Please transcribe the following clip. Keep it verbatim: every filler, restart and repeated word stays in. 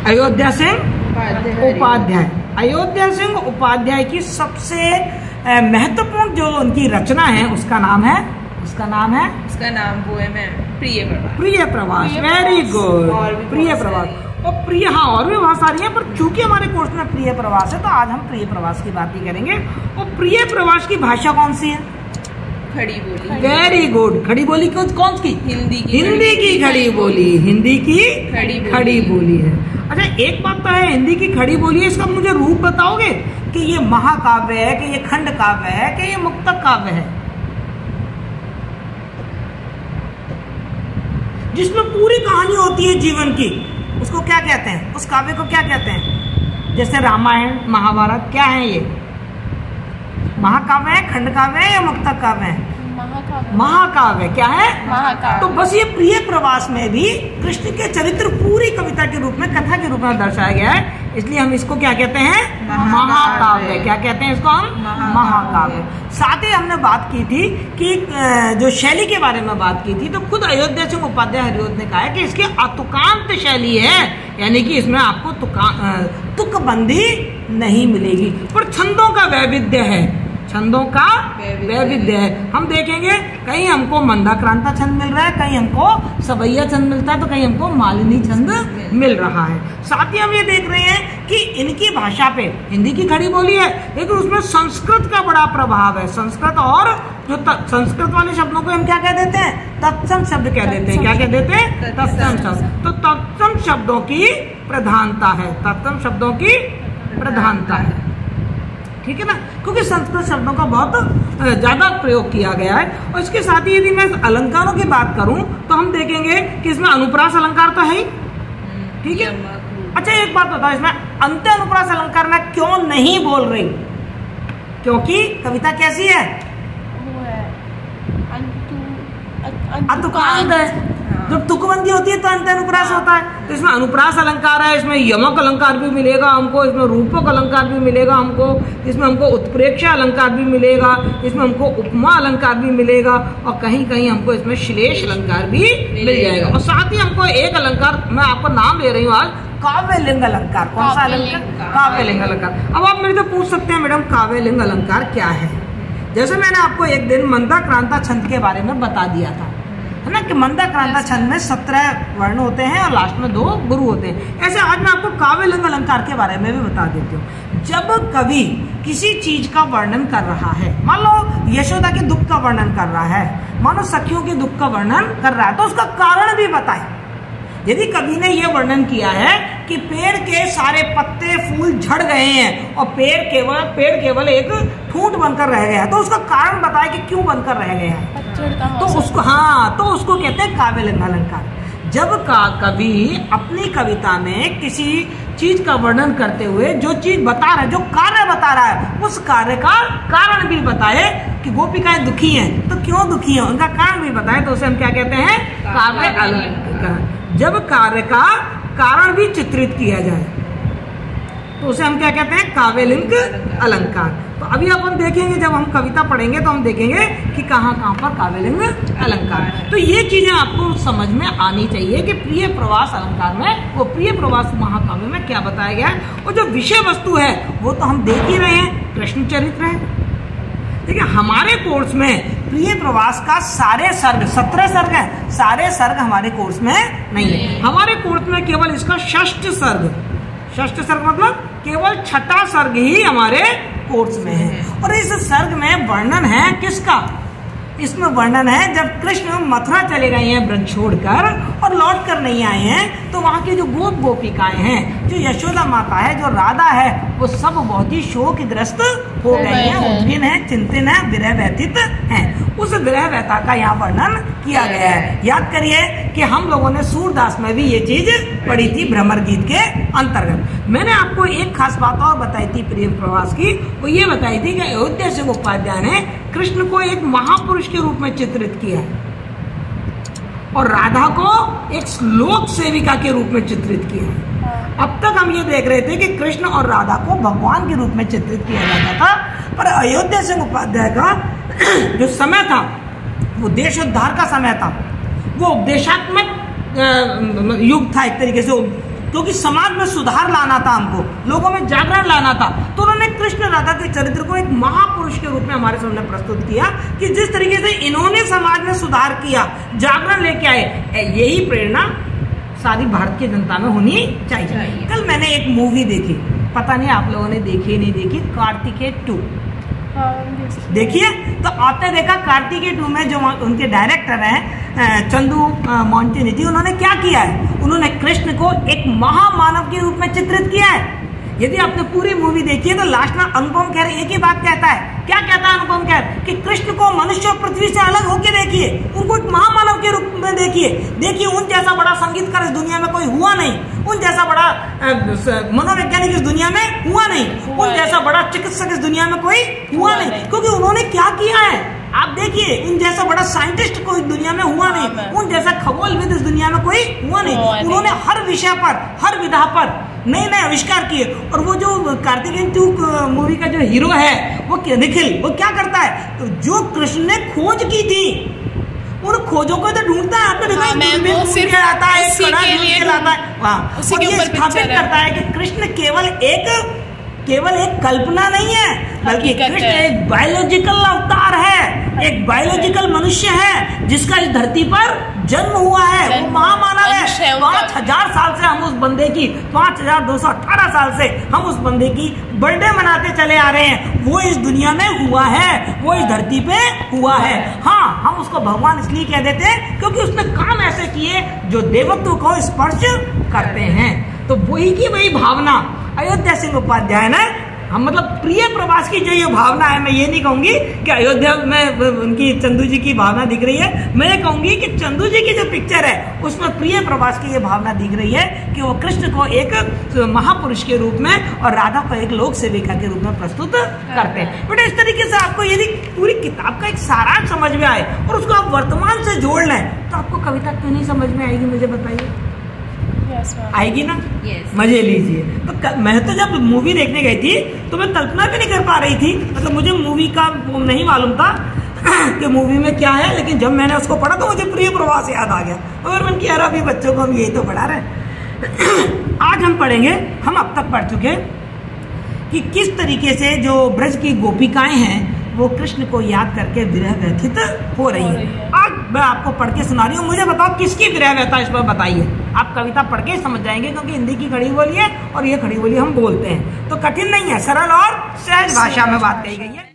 अयोध्या सिंह उपाध्याय। अयोध्या सिंह उपाध्याय की सबसे महत्वपूर्ण जो उनकी रचना है उसका नाम है उसका नाम है उसका नाम वो है मैम प्रिय प्रवास। प्रिय प्रवास, वेरी गुड, प्रिय प्रवास। और प्रिय, हाँ और भी बहुत सारी हैं, पर चूंकि हमारे कोर्स में प्रिय प्रवास है तो आज हम प्रिय प्रवास की बात ही करेंगे। और प्रिय प्रवास की भाषा कौन सी है? खड़ी बोली। Very good. खड़ी बोली कौन सी? हिंदी की। हिंदी की खड़ी बोली, हिंदी की खड़ी खड़ी बोली है। अच्छा, एक बात तो है, हिंदी की खड़ी बोली है, इसका मुझे रूप बताओगे कि ये महाकाव्य है, कि ये खंड काव्य है, कि ये मुक्तक काव्य है, जिसमें पूरी कहानी होती है जीवन की, उसको क्या कहते हैं? उस काव्य को क्या कहते हैं? जैसे रामायण, महाभारत, क्या है ये? महाकाव्य है, खंड काव्य है या मुक्तक काव्य है? महाकाव्य। महाकाव्य क्या है? महाकाव्य। तो बस ये प्रिय प्रवास में भी कृष्ण के चरित्र पूरी कविता के रूप में, कथा के रूप में दर्शाया गया है, इसलिए हम इसको क्या कहते हैं? महाकाव्य। क्या कहते हैं इसको हम? महाकाव्य। साथ ही हमने बात की थी कि जो शैली के बारे में बात की थी, तो खुद अयोध्या सिंह उपाध्याय हरिओद ने कहा है कि इसकी अतुकांत शैली है, यानी कि इसमें आपको तुकबंदी नहीं मिलेगी, पर छंदों का वैविध्य है, छंदों का वैविध्य है। हम देखेंगे कहीं हमको मंदाक्रांता छंद मिल रहा है, कहीं हमको सवैया छंद मिलता है, तो कहीं हमको मालिनी छंद मिल रहा है। साथ ही हम ये देख रहे हैं कि इनकी भाषा पे, हिंदी की खड़ी बोली है लेकिन उसमें संस्कृत का बड़ा प्रभाव है। संस्कृत, और जो संस्कृत वाले शब्दों को हम क्या कह देते हैं? तत्सम शब्द कह देते हैं। क्या कह देते हैं? तत्सम शब्द। तो तत्सम शब्दों की प्रधानता है, तत्सम शब्दों की प्रधानता है, ठीक है ना, क्योंकि संस्कृत शब्दों का बहुत ज्यादा प्रयोग किया गया है। और इसके साथ ही यदि मैं अलंकारों की बात करूं तो हम देखेंगे कि इसमें अनुप्रास अलंकार तो है ही, ठीक है। अच्छा, एक बात बताओ, इसमें अंत्य अनुप्रास अलंकार मैं क्यों नहीं बोल रही? क्योंकि कविता कैसी है? वो है अतुकांत है। जब तुकबंदी होती है तो अंत्य अनुप्रास होता है, तो इसमें अनुप्रास अलंकार है, इसमें यमक अलंकार भी मिलेगा हमको, इसमें रूपक अलंकार भी मिलेगा हमको, इसमें हमको उत्प्रेक्षा अलंकार भी मिलेगा, इसमें हमको उपमा अलंकार भी मिलेगा, और कहीं कहीं हमको इसमें श्लेष अलंकार भी मिल जाएगा। और साथ ही हमको एक अलंकार, मैं आपको नाम ले रही हूँ आज, काव्यलिंग अलंकार। कौन सा अलंकार? काव्यलिंग अलंकार। अब आप मेरे से पूछ सकते हैं, मैडम काव्यलिंग अलंकार क्या है? जैसे मैंने आपको एक दिन मंदाक्रांता छंद के बारे में बता दिया था, है ना, कि मंदाक्रांता छंद में सत्रह वर्ण होते हैं और लास्ट में दो गुरु होते हैं। ऐसे आज मैं आपको काव्यलिंग अलंकार के बारे में भी बता देती हूँ। जब कवि किसी चीज का वर्णन कर रहा है, मान लो यशोदा के दुख का वर्णन कर रहा है, मानो सखियों के दुख का वर्णन कर रहा है, तो उसका कारण भी बताए। यदि कवि ने यह वर्णन किया है कि पेड़ के सारे पत्ते फूल झड़ गए हैं और पेड़ केवल पेड़ केवल एक ठूंठ बनकर रह गया है, तो उसका कारण बताए कि क्यों बनकर रह गया है, तो उसको, हाँ, तो उसको कहते हैं काव्यलिंग अलंकार। जब का कवि अपनी कविता में किसी चीज का वर्णन करते हुए जो चीज बता रहा है, जो कार्य बता रहा है, उस कार्य का कारण भी बताए कि गोपिकाएं दुखी हैं तो क्यों दुखी हैं, उनका कारण भी बताए, तो उसे हम क्या कहते हैं? काव्य अलंकार। जब कार्य का कारण भी चित्रित किया जाए तो उसे हम क्या कहते हैं? काव्यलिंग अलंकार। तो अभी अपन देखेंगे, जब हम कविता पढ़ेंगे तो हम देखेंगे कि कहाँ कहाँ पर काव्यलिंग अलंकार है। तो ये चीजें आपको समझ में आनी चाहिए कि प्रिय प्रवास अलंकार में, वो प्रिय प्रवास महाकाव्य में क्या बताया गया है, और जो विषय वस्तु है वो तो हम देख ही रहे हैं, कृष्ण चरित्र है। देखिए, हमारे कोर्स में प्रिय प्रवास का सारे सर्ग, सत्रह सर्ग है, सारे सर्ग हमारे कोर्स में नहीं है। हमारे कोर्स में केवल इसका षष्ठ सर्ग, षष्ठ सर्ग मतलब केवल छठा सर्ग ही हमारे कोर्स में है। और इस सर्ग में वर्णन है किसका? इसमें वर्णन है जब कृष्ण मथुरा चले गए हैं ब्रज छोड़कर और लौट कर नहीं आए हैं, तो वहाँ की जो गोप गोपिकाएं हैं, जो यशोदा माता है, जो राधा है, वो सब बहुत ही शोकग्रस्त हो गए हैं, उद्विग्न है, चिंतित है, विरह व्यथित हैं। उस विरह व्यथा का यहाँ वर्णन किया गया है। याद करिए कि हम लोगों ने सूरदास में भी ये चीज पढ़ी थी भ्रमर गीत के अंतर्गत। मैंने आपको एक खास बात और बताई थी प्रिय प्रवास की, वो ये बताई थी कि अयोध्या सिंह उपाध्याय ने कृष्ण को एक महापुरुष के रूप में चित्रित किया है और राधा को एक श्लोक सेविका के रूप में चित्रित किया है। अब तक हम ये देख रहे थे कि कृष्ण और राधा को भगवान के रूप में चित्रित किया जाता था, पर अयोध्या सिंह उपाध्याय का जो समय था वो देशोद्धार का समय था, वो उपदेशात्मक युग था, एक तरीके से क्योंकि समाज में सुधार लाना था, हमको लोगों में जागरण लाना था। तो उन्होंने कृष्ण राधा के चरित्र को एक महापुरुष के रूप में हमारे सामने प्रस्तुत किया कि जिस तरीके से इन्होंने समाज में सुधार किया, जागरण लेके आए, यही प्रेरणा सारी भारत की जनता में होनी चाहिए, चाहिए। कल मैंने एक मूवी देखी, पता नहीं आप लोगों ने देखी नहीं देखी, कार्तिकेय टू देखिए। तो आपने देखा कार्तिकेय टू में जो उनके डायरेक्टर हैं चंदू मोंटेनी जी, उन्होंने क्या किया है, उन्होंने कृष्ण को एक महामानव के रूप में चित्रित किया है। यदि आपने पूरी मूवी देखी है तो लास्ट में अनुपम खेर एक ही बात कहता है, क्या कहता है अनुपम खेर, कि कृष्ण को मनुष्य और पृथ्वी से अलग होकर देखिए, उनको एक महामानव के रूप में देखिए। देखिए उन जैसा बड़ा संगीतकार इस दुनिया में कोई हुआ नहीं, उन जैसा बड़ा मनोवैज्ञानिक इस दुनिया में हुआ नहीं, उन जैसा बड़ा चिकित्सक इस दुनिया में कोई हुआ नहीं, क्योंकि उन्होंने क्या किया है आप देखिए। उन जैसा बड़ा साइंटिस्ट कोई दुनिया में हुआ नहीं, उन जैसा खगोलविद इस दुनिया में कोई हुआ नहीं। उन्होंने हर विषय पर, हर विधा पर नए नए आविष्कार किए। और वो जो कार्तिकेय टू मूवी का जो हीरो है वो निखिल, वो क्या करता है, तो जो कृष्ण ने खोज की थी उन खोजों को तो ढूंढता है, आपने देखा दूरबीन आता है, एक कड़ा ढूंढ के लाता है वहाँ, और ये स्थापित करता है कि कृष्ण केवल एक केवल एक कल्पना नहीं है, बल्कि कृष्ण एक बायोलॉजिकल अवतार है, एक बायोलॉजिकल मनुष्य है जिसका इस धरती पर जन्म हुआ है, वो महामानव है। पांच हजार साल से हम उस बंदे की, पांच हजार दो सौ अठारह साल से हम उस बंदे की बर्थडे मनाते चले आ रहे हैं। वो इस दुनिया में हुआ है, वो इस धरती पे हुआ है। हाँ, हम उसको भगवान इसलिए कह देते हैं क्योंकि उसने काम ऐसे किए जो देवत्व को स्पर्श करते हैं। तो वही की वही भावना अयोध्या सिंह उपाध्याय ने, हम मतलब प्रिय प्रवास की जो ये भावना है, मैं ये नहीं कहूंगी कि अयोध्या में उनकी चंदू जी की भावना दिख रही है, मैं ये कहूंगी कि चंदू जी की जो पिक्चर है उसमें प्रिय प्रवास की ये भावना दिख रही है कि वो कृष्ण को एक महापुरुष के रूप में और राधा को एक लोक सेविका के रूप में प्रस्तुत करते हैं। बट इस तरीके से आपको यदि पूरी किताब का एक सारांश समझ में आए और उसको आप वर्तमान से जोड़ लें तो आपको कविता क्यों नहीं समझ में आएगी, मुझे बताइए। yes, आएगी ना? yes. मजे लीजिए। तो मैं तो जब मूवी देखने गई थी तो मैं कल्पना भी नहीं कर पा रही थी, मतलब मुझे मूवी का नहीं मालूम था कि मूवी में क्या है, लेकिन जब मैंने उसको पढ़ा तो मुझे प्रिय प्रवास याद आ गया और मैंने कहा अभी बच्चों को हम यही तो पढ़ा रहे। आज हम पढ़ेंगे, हम अब तक पढ़ चुके कि किस तरीके से जो ब्रज की गोपिकाएं हैं वो कृष्ण को याद करके विरह व्यथित हो रही है। आज मैं आपको पढ़ के सुना रही हूँ, मुझे बताओ किसकी विरह व्यथा इस पर बताइए। आप कविता पढ़ के समझ जाएंगे क्योंकि हिंदी की खड़ी बोली है और ये खड़ी बोली हम बोलते हैं, तो कठिन नहीं है, सरल और सहज भाषा में बात कही गई है।